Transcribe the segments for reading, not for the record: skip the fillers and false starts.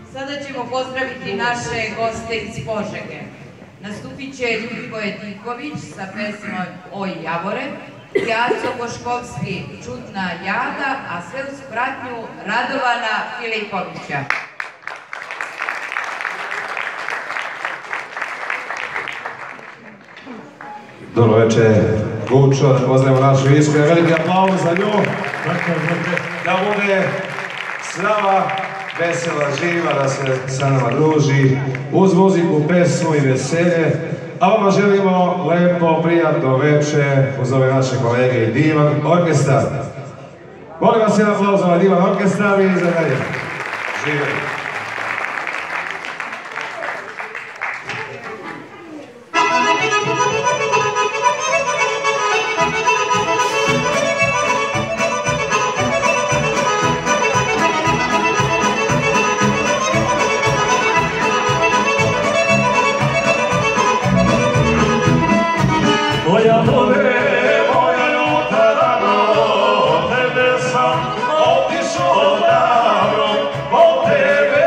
Sada ćemo pozdraviti naše goste iz Požege. Nastupit će Ljubikoje Tiković sa pesmom Oj Javore, Jaco Boškovski Čudna jada, a sve uz pratnju Radovana Filipovića. Dobro večer, Gučo, da pozdravimo našu Isku, veliki aplauz za nju, da bude s nama vesela, živa, da se sa nama druži, uz muziku, pesmu i veselje, a vama želimo lepo, prijatno večer uz ove naše kolege i divan orkestar. Molim vas jedan aplauz za ovaj divan orkestar i za dalje. Živjeli. Otišao davno, od tebe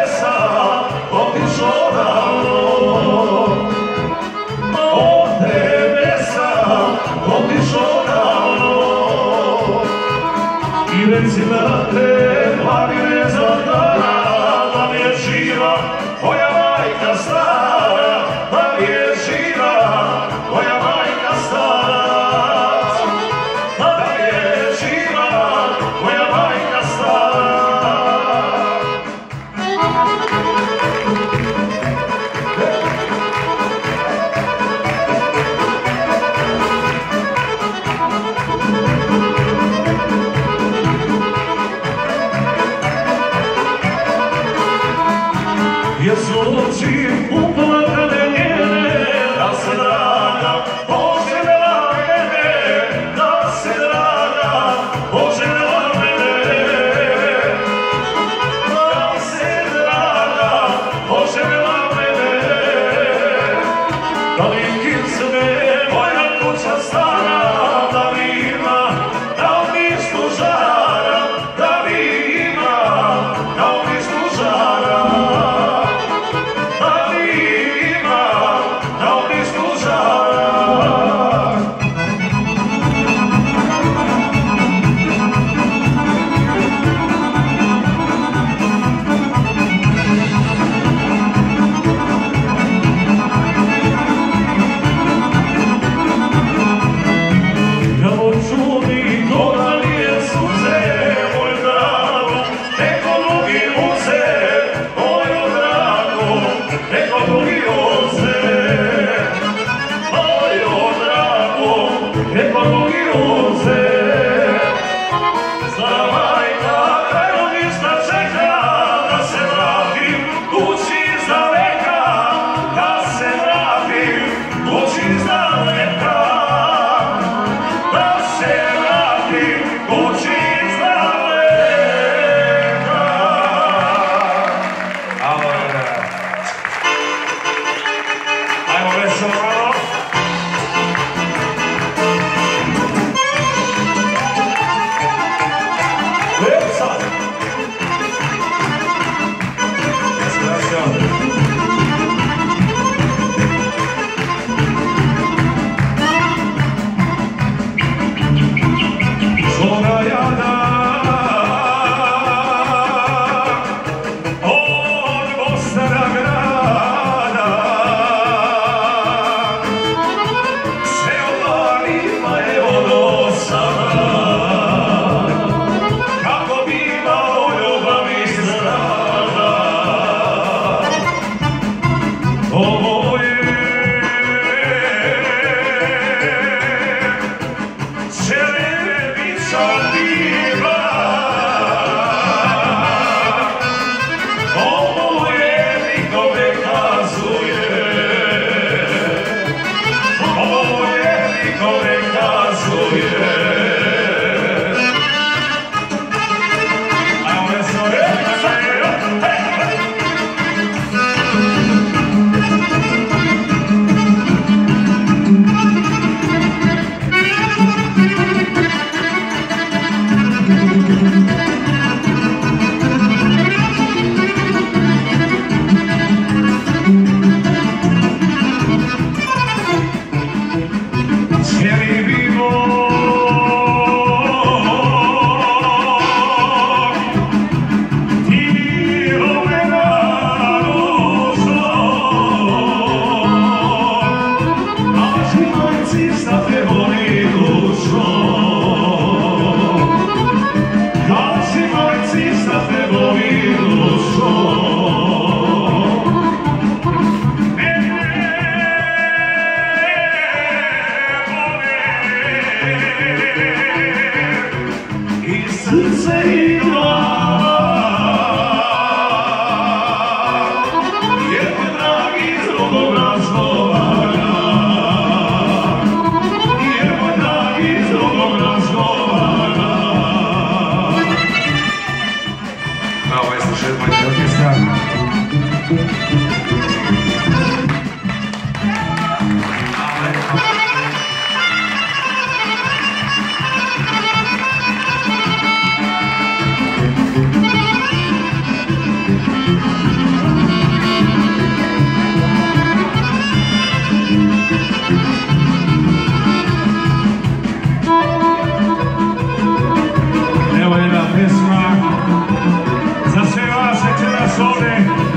Sone,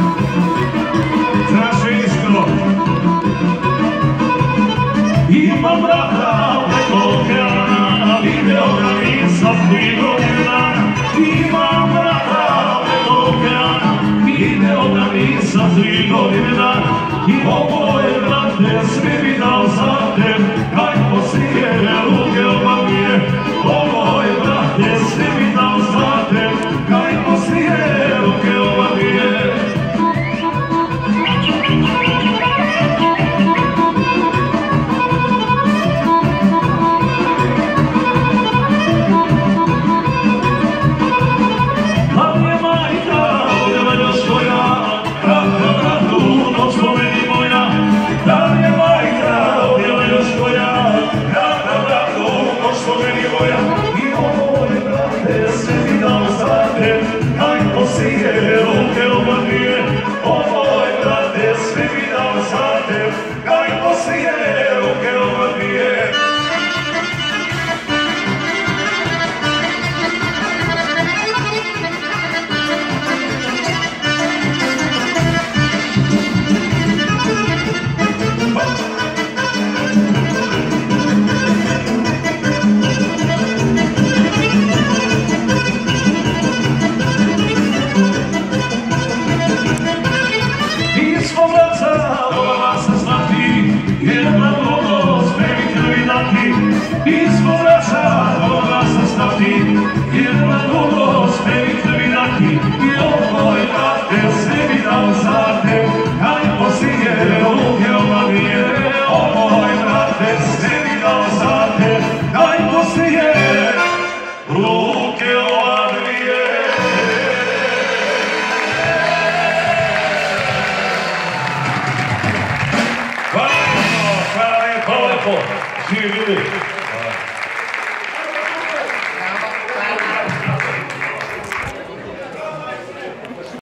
traže isto. Imam brata preko okeana, video ga nisam ni godinu dana. Imam brata preko okeana, video ga nisam ni godinu dana. I ovo je, brate, sve mi dao za te, kaj poslije ruke obavije. Ovo je, brate, sve mi dao za te, kaj poslije ruke obavije. Hvala lijepo, živi ljudi.